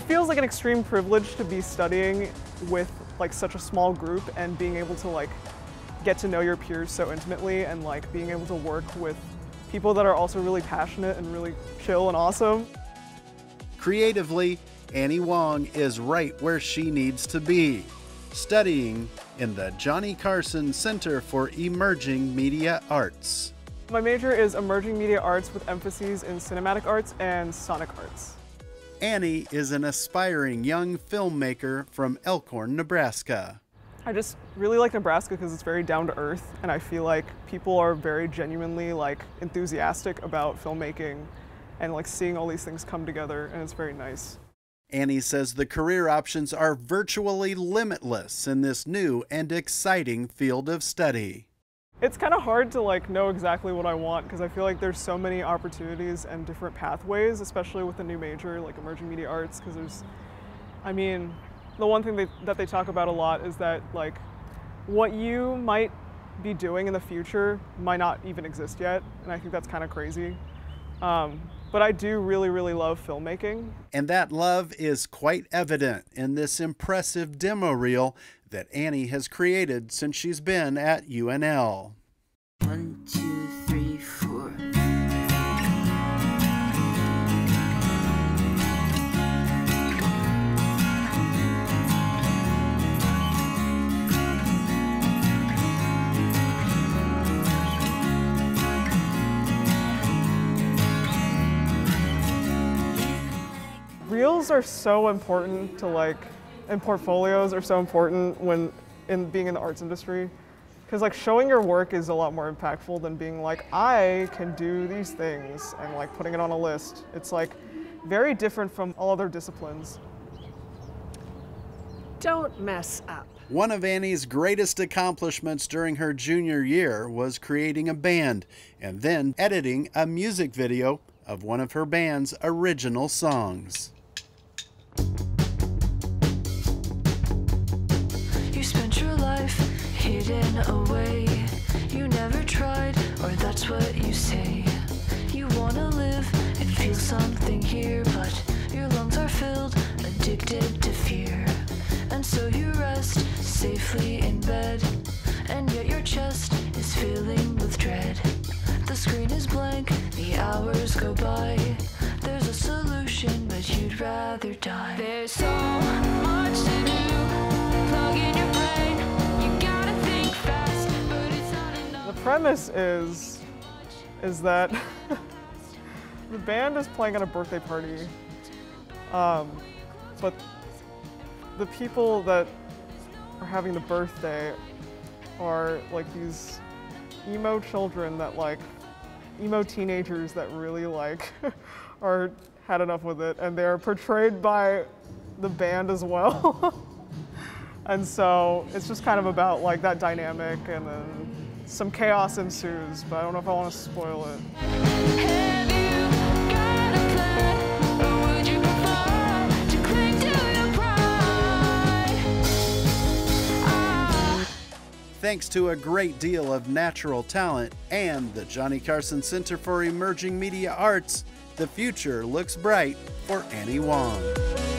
It feels like an extreme privilege to be studying with like such a small group and being able to like get to know your peers so intimately and like being able to work with people that are also really passionate and really chill and awesome. Creatively, Annie Wang is right where she needs to be, studying in the Johnny Carson Center for Emerging Media Arts. My major is Emerging Media Arts with emphases in cinematic arts and sonic arts. Annie is an aspiring young filmmaker from Elkhorn, Nebraska. I just really like Nebraska because it's very down to earth, and I feel like people are very genuinely like enthusiastic about filmmaking and like seeing all these things come together, and it's very nice. Annie says the career options are virtually limitless in this new and exciting field of study. It's kind of hard to like know exactly what I want because I feel like there's so many opportunities and different pathways, especially with the new major like emerging media arts, because there's, I mean, the one thing that they talk about a lot is that like what you might be doing in the future might not even exist yet, and I think that's kind of crazy. But I do really, really love filmmaking. And that love is quite evident in this impressive demo reel that Annie has created since she's been at UNL. 1, 2, 3, 4. Reels are so important to like, and portfolios are so important when being in the arts industry, because like showing your work is a lot more impactful than being like, I can do these things and like putting it on a list. It's like very different from all other disciplines. Don't mess up. One of Annie's greatest accomplishments during her junior year was creating a band and then editing a music video of one of her band's original songs. You spent your life hidden away. You never tried, or that's what you say. You wanna live and feel something here, but your lungs are filled, addicted to fear. And so you rest safely in bed, and yet your chest is filling with dread. The screen is blank, the hours go by. There's a solution, but you'd rather die. There's so much to do. Plug in your brain. You gotta think fast, but it's not enough. The premise is that the band is playing at a birthday party, but the people that are having the birthday are like these emo children that like, emo teenagers that really like had enough with it, and they're portrayed by the band as well. And so it's just kind of about like that dynamic, and then some chaos ensues, but I don't know if I want to spoil it. Have you got a plan, or would you prefer to cling to your pride? Thanks to a great deal of natural talent and the Johnny Carson Center for Emerging Media Arts, the future looks bright for Annie Wang.